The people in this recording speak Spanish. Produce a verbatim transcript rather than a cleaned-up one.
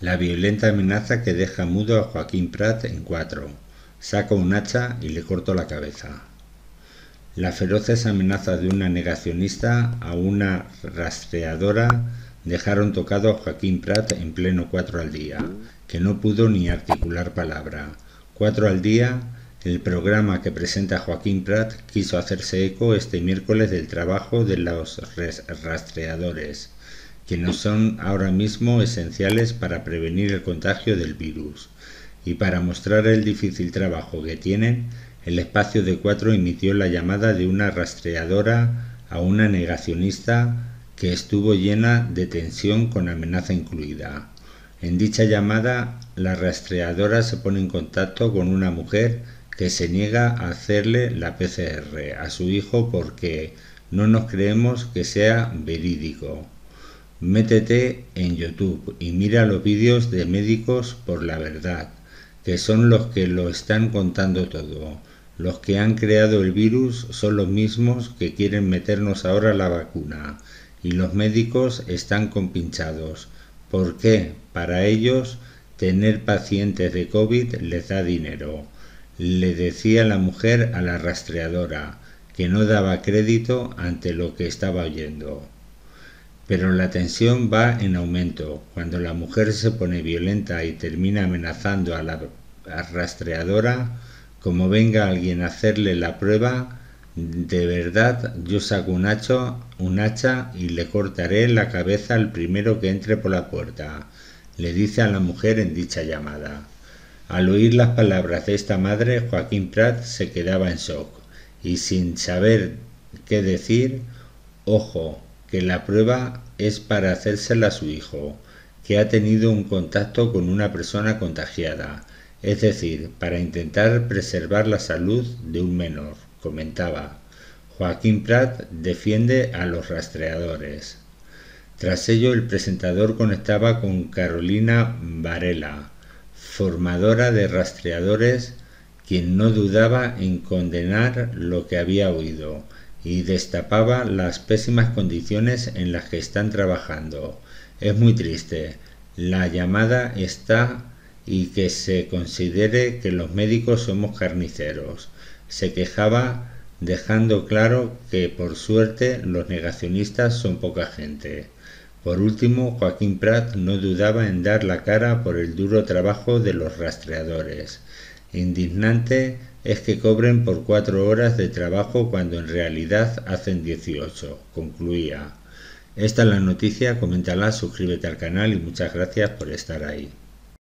La violenta amenaza que deja mudo a Joaquín Prat en cuatro. Saco un hacha y le corto la cabeza. Las feroces amenazas de una negacionista a una rastreadora dejaron tocado a Joaquín Prat en pleno cuatro al día, que no pudo ni articular palabra. Cuatro al día, el programa que presenta Joaquín Prat quiso hacerse eco este miércoles del trabajo de los rastreadores, que no son ahora mismo esenciales para prevenir el contagio del virus. Y para mostrar el difícil trabajo que tienen, el espacio de cuatro emitió la llamada de una rastreadora a una negacionista que estuvo llena de tensión con amenaza incluida. En dicha llamada, la rastreadora se pone en contacto con una mujer que se niega a hacerle la P C R a su hijo porque no nos creemos que sea verídico. Métete en YouTube y mira los vídeos de Médicos por la Verdad, que son los que lo están contando todo. Los que han creado el virus son los mismos que quieren meternos ahora la vacuna, y los médicos están compinchados. ¿Por qué? Para ellos, tener pacientes de COVID les da dinero. Le decía la mujer a la rastreadora, que no daba crédito ante lo que estaba oyendo. Pero la tensión va en aumento. Cuando la mujer se pone violenta y termina amenazando a la rastreadora, como venga alguien a hacerle la prueba, de verdad yo saco un hacha, un hacha y le cortaré la cabeza al primero que entre por la puerta, le dice a la mujer en dicha llamada. Al oír las palabras de esta madre, Joaquín Prat se quedaba en shock y sin saber qué decir. Ojo, que la prueba es para hacérsela a su hijo, que ha tenido un contacto con una persona contagiada, es decir, para intentar preservar la salud de un menor, comentaba. Joaquín Prat defiende a los rastreadores. Tras ello, el presentador conectaba con Carolina Varela, formadora de rastreadores, quien no dudaba en condenar lo que había oído y destapaba las pésimas condiciones en las que están trabajando. Es muy triste. La llamada está y que se considere que los médicos somos carniceros. Se quejaba, dejando claro que por suerte los negacionistas son poca gente. Por último, Joaquín Prat no dudaba en dar la cara por el duro trabajo de los rastreadores. Indignante es que cobren por cuatro horas de trabajo cuando en realidad hacen dieciocho, concluía. Esta es la noticia, coméntala, suscríbete al canal y muchas gracias por estar ahí.